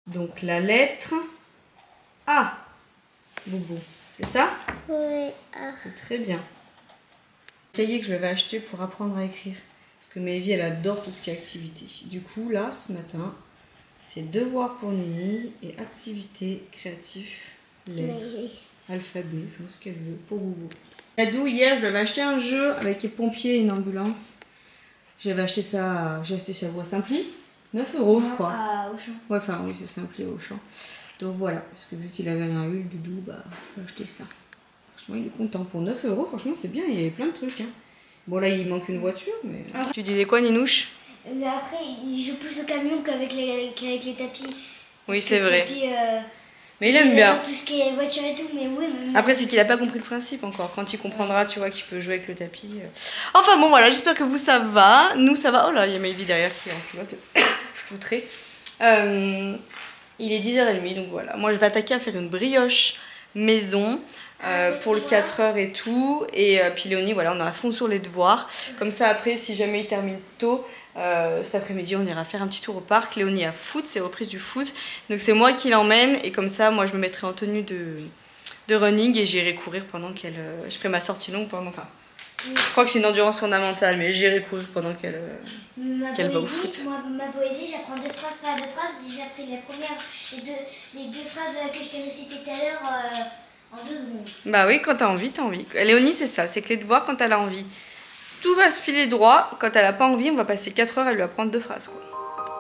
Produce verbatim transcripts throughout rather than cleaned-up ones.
Donc la lettre A. Boubou, c'est ça? Oui. C'est très bien. Cahier que je vais acheter pour apprendre à écrire. Parce que Maëvie, elle adore tout ce qui est activité. Du coup, là, ce matin, c'est devoir pour Nini et activité créative, lettres, Oui. alphabet, enfin ce qu'elle veut pour Boubou. Cadeau, hier, je lui avais acheté un jeu avec les pompiers et une ambulance. J'avais acheté ça, j'ai acheté ça à Bois Simpli, neuf euros je crois. Ah, Auchan. Ouais, enfin oui, c'est Simpli au Auchan. Donc voilà, parce que vu qu'il avait rien eu, le doudou, bah je vais acheter ça. Franchement, il est content. Pour neuf euros, franchement, c'est bien, il y avait plein de trucs. Hein. Bon, là, il manque une voiture, mais... Ah. Tu disais quoi, Ninouche? Mais après, il joue plus au camion qu'avec les, qu'avec les tapis. Oui, c'est vrai. Tapis, euh, mais il aime bien. Tout ce qui est voiture et tout, mais oui. Mais... Après, c'est qu'il a pas compris le principe encore. Quand il comprendra, tu vois, qu'il peut jouer avec le tapis. Enfin bon, voilà, j'espère que vous, ça va. Nous, ça va. Oh là, il y a Maëvie derrière qui est en culotte. Je foutrais. Euh, il est dix heures trente, donc voilà. Moi, je vais attaquer à faire une brioche maison. Euh, pour le quatre heures et tout, et euh, puis Léonie, voilà, on est à fond sur les devoirs, comme ça après si jamais il termine tôt, euh, cet après-midi on ira faire un petit tour au parc. Léonie a foot, c'est reprise du foot, donc c'est moi qui l'emmène, et comme ça moi je me mettrai en tenue de, de running et j'irai courir pendant qu'elle, euh, je ferai ma sortie longue pendant, enfin je crois que c'est une endurance fondamentale, mais j'irai courir pendant qu'elle euh, qu'elle va au foot. Moi, ma poésie, j'apprends deux phrases par deux phrases, j'ai appris la première, les deux, les deux phrases que je t'ai récitées tout à l'heure euh, en deux secondes. Bah oui, quand t'as envie, t'as envie. Léonie, c'est ça, c'est que les devoirs, quand elle a envie, tout va se filer droit. Quand elle a pas envie, on va passer quatre heures à lui apprendre deux phrases, quoi.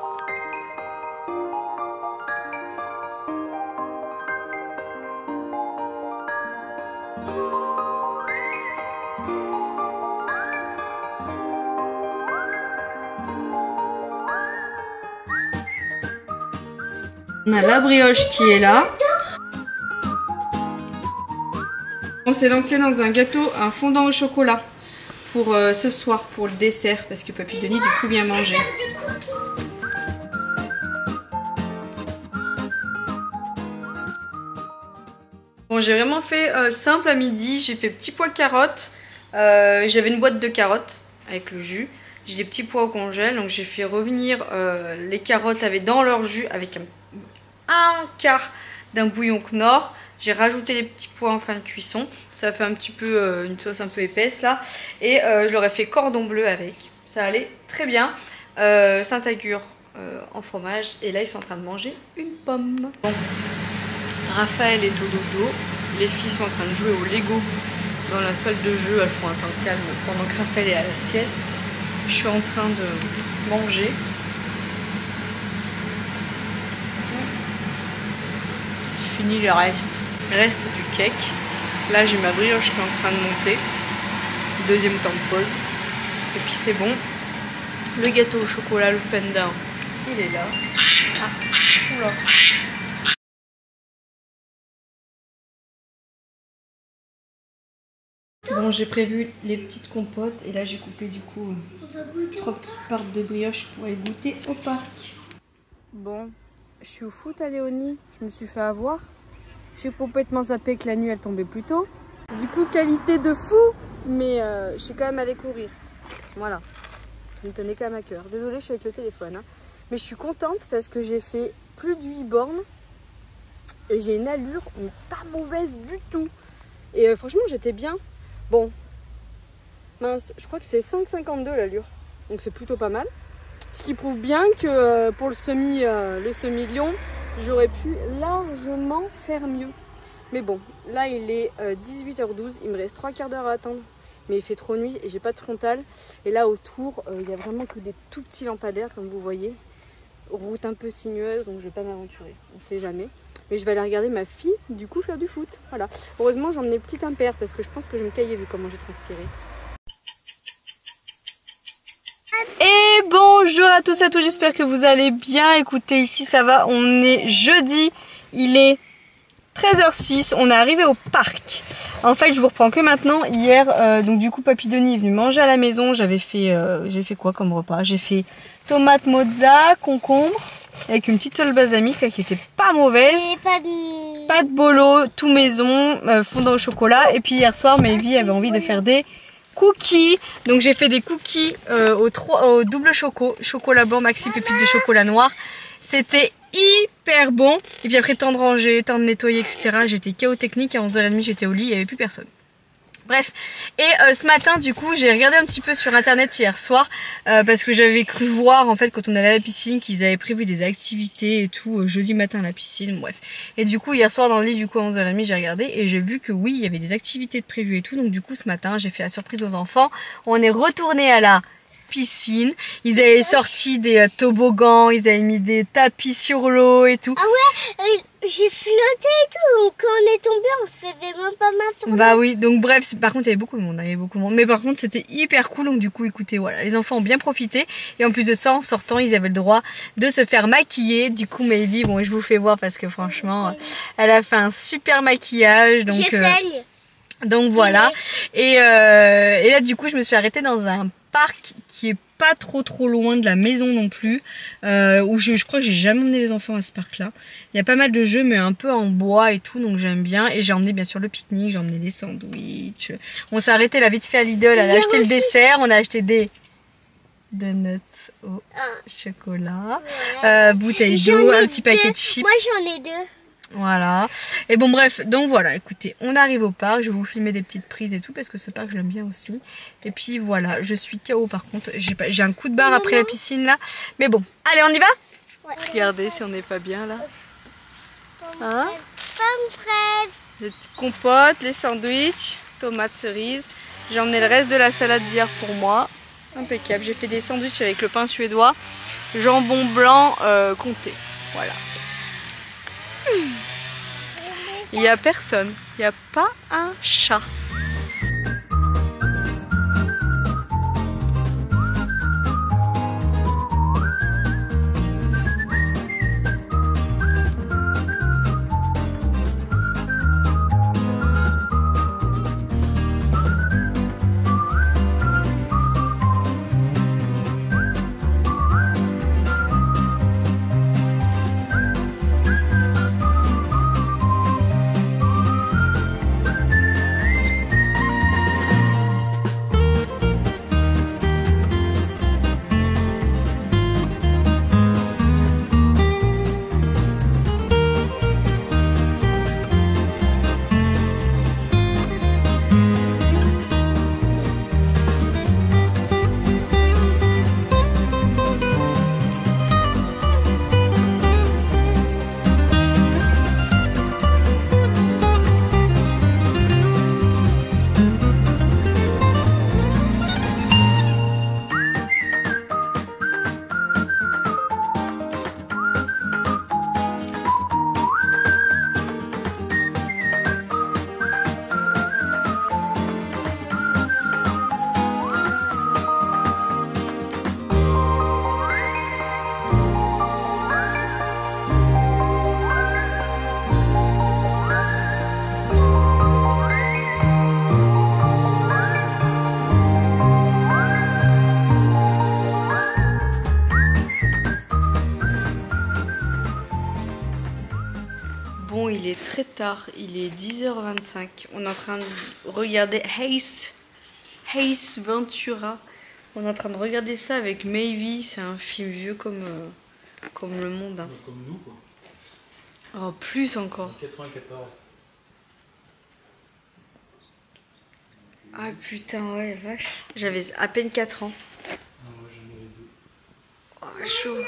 On a la brioche qui est là. On s'est lancé dans un gâteau, un fondant au chocolat pour euh, ce soir, pour le dessert, parce que Papy Denis du coup vient manger. Bon, j'ai vraiment fait euh, simple à midi, j'ai fait petits pois carottes, euh, j'avais une boîte de carottes avec le jus, j'ai des petits pois au congèle, donc j'ai fait revenir euh, les carottes avec, dans leur jus avec un, un quart d'un bouillon Knorr. J'ai rajouté les petits pois en fin de cuisson. Ça fait un petit peu euh, une sauce un peu épaisse là. Et euh, je leur ai fait cordon bleu avec. Ça allait très bien. Euh, Saint-Agur euh, en fromage. Et là ils sont en train de manger une pomme. Bon. Raphaël est au dodo. Les filles sont en train de jouer au Lego dans la salle de jeu. Elles font un temps calme pendant que Raphaël est à la sieste. Je suis en train de manger. Je finis le reste. Reste du cake. Là j'ai ma brioche qui est en train de monter. Deuxième temps de pause. Et puis c'est bon. Le gâteau au chocolat, le fender, il est là. Ah, oula. Bon, j'ai prévu les petites compotes et là j'ai coupé du coup trois petites parts de brioche pour aller goûter au parc. Bon, je suis au foot à Léonie, je me suis fait avoir. J'ai complètement zappé que la nuit elle tombait plus tôt. Du coup, qualité de fou, mais euh, je suis quand même allée courir. Voilà, ça me tenait quand même à cœur. Désolée, je suis avec le téléphone. Hein. Mais je suis contente parce que j'ai fait plus de huit bornes. Et j'ai une allure mais pas mauvaise du tout. Et euh, franchement, j'étais bien. Bon, mince, je crois que c'est cinq cinquante-deux l'allure. Donc c'est plutôt pas mal. Ce qui prouve bien que euh, pour le semi, euh, le semi-Lyon, j'aurais pu largement faire mieux. Mais bon, là il est euh, dix-huit heures douze, il me reste trois quarts d'heure à attendre. Mais il fait trop nuit et j'ai pas de frontal. Et là autour, il euh, n'y a vraiment que des tout petits lampadaires comme vous voyez. Route un peu sinueuse, donc je vais pas m'aventurer, on sait jamais. Mais je vais aller regarder ma fille, du coup, faire du foot. Voilà. Heureusement, j'en ai petit impair parce que je pense que je vais me cailler vu comment j'ai transpiré. Et bonjour à tous et à tous, j'espère que vous allez bien. Écoutez, ici ça va, on est jeudi, il est treize heures six, on est arrivé au parc. En fait, je vous reprends que maintenant. Hier, euh, donc du coup, Papy Denis est venu manger à la maison. J'avais fait, euh, j'ai fait quoi comme repas? J'ai fait tomate mozza, concombre, avec une petite sauce balsamique là, qui était pas mauvaise. Et pas de... Pas de bolo, tout maison, euh, fondant au chocolat. Et puis hier soir, Maëvie avait envie de faire des cookies. Donc j'ai fait des cookies euh, au, au double choco, chocolat blanc, maxi pépite de chocolat noir. C'était hyper bon. Et puis après, temps de ranger, temps de nettoyer, et cetera. J'étais K O technique. À onze heures trente, j'étais au lit, il n'y avait plus personne. Bref, et euh, ce matin du coup j'ai regardé un petit peu sur internet hier soir euh, parce que j'avais cru voir en fait quand on allait à la piscine qu'ils avaient prévu des activités et tout euh, jeudi matin à la piscine, bref. Et du coup hier soir dans le lit du coup à onze heures trente j'ai regardé et j'ai vu que oui il y avait des activités de prévues et tout, donc du coup ce matin j'ai fait la surprise aux enfants, on est retourné à la piscine, ils avaient sorti des euh, toboggans, ils avaient mis des tapis sur l'eau et tout. Ah ouais, euh, j'ai flotté et tout, donc quand on est tombé on se faisait même pas mal sur Bah oui, donc bref, par contre il y avait beaucoup de monde, il y avait beaucoup de monde, mais par contre c'était hyper cool, donc du coup écoutez voilà, les enfants ont bien profité, et en plus de ça en sortant ils avaient le droit de se faire maquiller, du coup Maybe, bon je vous fais voir parce que franchement elle a fait un super maquillage, donc... Je euh, saigne. Donc voilà, et, euh, et là du coup je me suis arrêtée dans un parc qui est pas trop trop loin de la maison non plus, euh, où je, je crois que j'ai jamais emmené les enfants à ce parc là. Il y a pas mal de jeux mais un peu en bois et tout, donc j'aime bien, et j'ai emmené bien sûr le pique-nique, j'ai emmené les sandwichs. On s'est arrêté là vite fait à Lidl, elle a acheté le dessert, on a acheté des donuts au chocolat, euh, bouteille d'eau, un petit paquet de chips. Moi j'en ai deux. Voilà, et bon bref, donc voilà, écoutez, on arrive au parc, je vais vous filmer des petites prises et tout parce que ce parc je l'aime bien aussi. Et puis voilà, je suis K O par contre, j'ai un coup de barre après la piscine là, mais bon, allez on y va? Ouais. Regardez si on n'est pas bien là. Hein? Pomme fraise. Les petites compotes, les sandwichs, tomates cerises. J'ai emmené le reste de la salade d'hier pour moi, impeccable. J'ai fait des sandwichs avec le pain suédois, jambon blanc euh, comté, voilà. Il n'y a personne, il n'y a pas un chat. Bon, il est très tard, il est dix heures vingt-cinq. On est en train de regarder Ace, Ace Ventura. On est en train de regarder ça avec Maybe. C'est un film vieux comme, euh, comme le monde. Hein. Comme nous, quoi. Oh, plus encore. quatre-vingt-quatorze. Ah putain, ouais, vache. J'avais à peine quatre ans. Ah, moi j'en avais deux. Oh, chaud.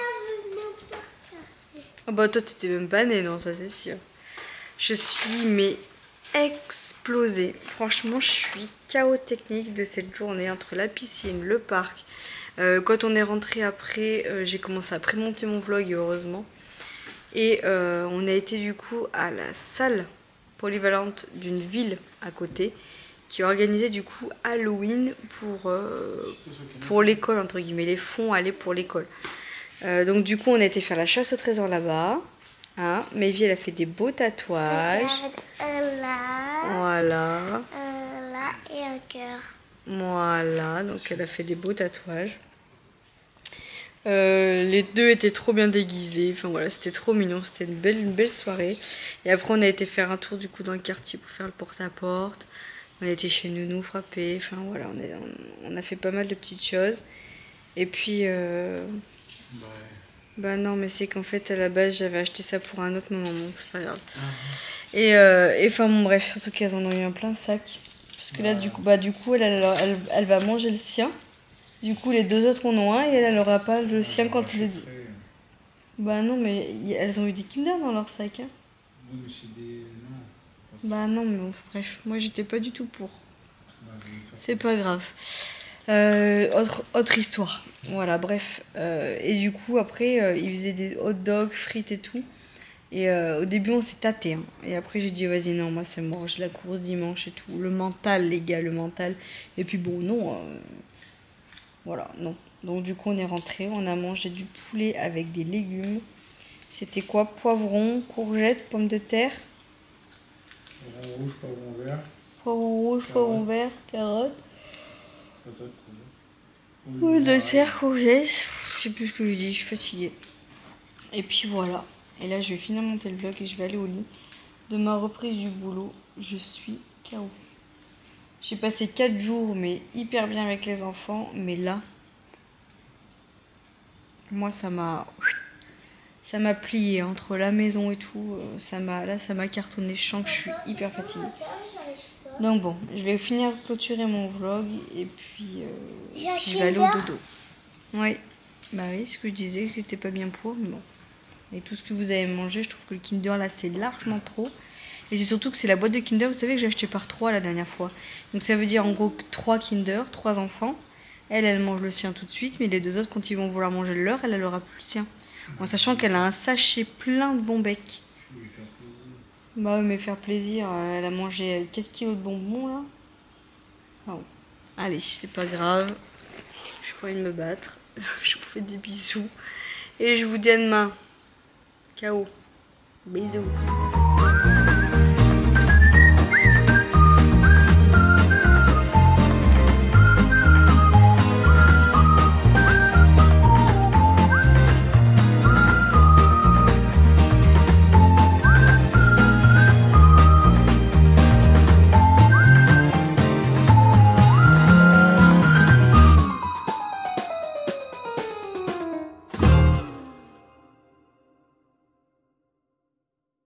Ah bah toi t'étais même pas né, non, ça c'est sûr. Je suis mais explosée. Franchement je suis K O technique de cette journée entre la piscine, le parc. Euh, quand on est rentré après, euh, j'ai commencé à prémonter mon vlog et heureusement. Et euh, on a été du coup à la salle polyvalente d'une ville à côté qui organisait du coup Halloween pour, euh, pour l'école entre guillemets. Les fonds allaient pour l'école. Euh, donc du coup on a été faire la chasse au trésor là-bas. Hein, Maybe elle a fait des beaux tatouages. Un là. Voilà. Un là et un cœur. Voilà, donc elle a fait des beaux tatouages. Euh, les deux étaient trop bien déguisés. Enfin voilà, c'était trop mignon. C'était une belle, une belle soirée. Et après on a été faire un tour du coup dans le quartier pour faire le porte-à-porte. On a été chez Nounou frapper. Enfin voilà, on a, on a fait pas mal de petites choses. Et puis... Euh... Ouais. Bah non, mais c'est qu'en fait, à la base, j'avais acheté ça pour un autre moment, donc c'est pas grave. Uh-huh. Et, euh, et enfin, bon, bref, surtout qu'elles en ont eu un plein sac. Parce que là, du coup, bah, du coup elle, elle, elle, elle va manger le sien. Du coup, les deux autres en ont un et elle, elle aura pas le sien quand le... Bah non, mais elles ont eu des Kinder dans leur sac. Hein. Oui, mais c'est des... Non. Bah non, mais bon, bref, moi, j'étais pas du tout pour. C'est pas grave. Euh, autre, autre histoire. Voilà, bref. Euh, et du coup, après, euh, ils faisaient des hot dogs, frites et tout. Et euh, au début, on s'est tâté. Hein. Et après, j'ai dit, vas-y, non, moi, c'est mort. J'ai la course dimanche et tout. Le mental, les gars, le mental. Et puis, bon, non. Euh, voilà, non. Donc, du coup, on est rentré. On a mangé du poulet avec des légumes. C'était quoi? Poivron, courgettes, pommes de terre. Poivron rouge, poivron vert. Poivron rouge, poivron vert, carottes. Pommes de terre, courgettes. Je sais plus ce que je dis, je suis fatiguée. Et puis voilà. Et là, je vais finir monter le vlog et je vais aller au lit. De ma reprise du boulot, je suis K O. J'ai passé quatre jours, mais hyper bien avec les enfants. Mais là, moi, ça m'a... Ça m'a plié entre la maison et tout. Ça m'a, là, ça m'a cartonné. Je sens que je suis hyper fatiguée. Donc bon, je vais finir de clôturer mon vlog. Et puis, euh, puis je vais aller au dodo. Oui, bah oui, ce que je disais, que j'étais pas bien pour. Mais bon. Et tout ce que vous avez mangé, je trouve que le Kinder là c'est largement trop. Et c'est surtout que c'est la boîte de Kinder, vous savez que j'ai acheté par trois la dernière fois. Donc ça veut dire en gros trois Kinder, trois enfants. Elle, elle mange le sien tout de suite, mais les deux autres, quand ils vont vouloir manger le leur, elle, elle aura plus le sien. En sachant qu'elle a un sachet plein de bonbons. Bah oui, mais faire plaisir, elle a mangé quatre kilos de bonbons là. Ah bon. Allez, c'est pas grave. Je pas envie de me battre. Je vous fais des bisous. Et je vous dis à demain. Ciao. Bisous.